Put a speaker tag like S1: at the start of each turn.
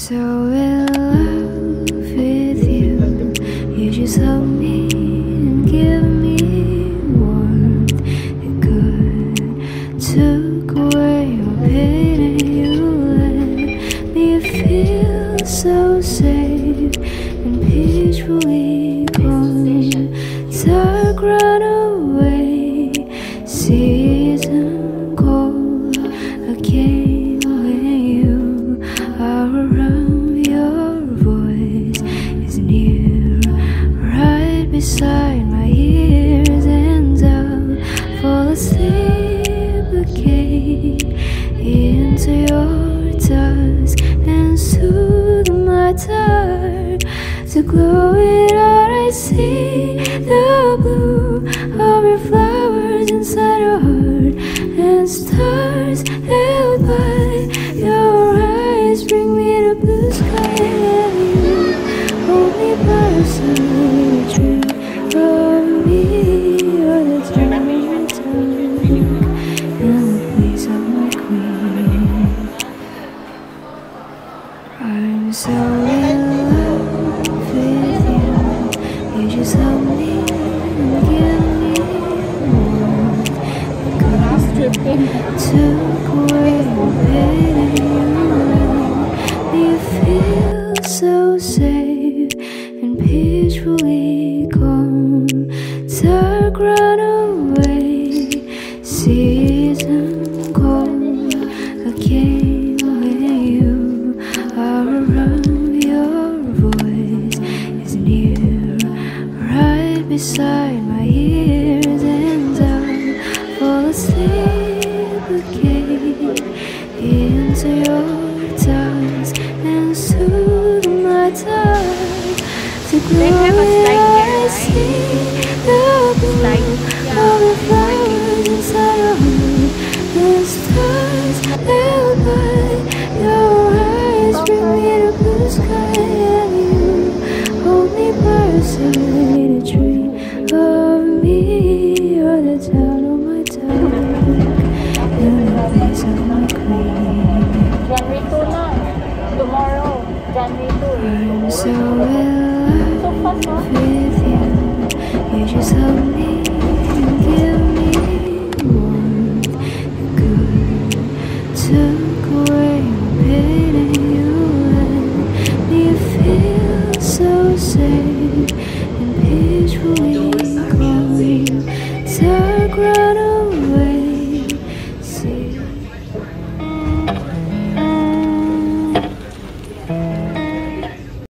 S1: so in love with you. You just hug me and give me warmth. It could took away your pain and you let me feel so safe and peacefully calm. Dark run away, season cold again when you are around. Your voice is near, right beside my ears, and I'll fall asleep again into your dusk and soothe my dark. To glow it out, I see the blue of your flowers inside your heart, and stars held by your eyes bring me to blue sky. And you hold me by your side, dream of me. You're the time in time and the place of my queen. I'm so in love with you. You just help me and give me warmth. Took away your pain and you let me feel so safe and peacefully calm. Dark run away, season cold again when you are around. Your voice is near, right beside my ears, and I'll fall asleep again into your dusk and soothe my dark. To glow I see the blue of the flowers inside your heart, and stars held by your eyes bring me to blue sky. And you hold me by your side, a dream of me. You're the town of my dark and the place of my queen.
S2: January 2 na. Tomorrow. January 2.
S1: I'm so in love with you. You just help me and give me warmth. Good took away your pain and you let me feel so safe and peacefully calm. Dark run away.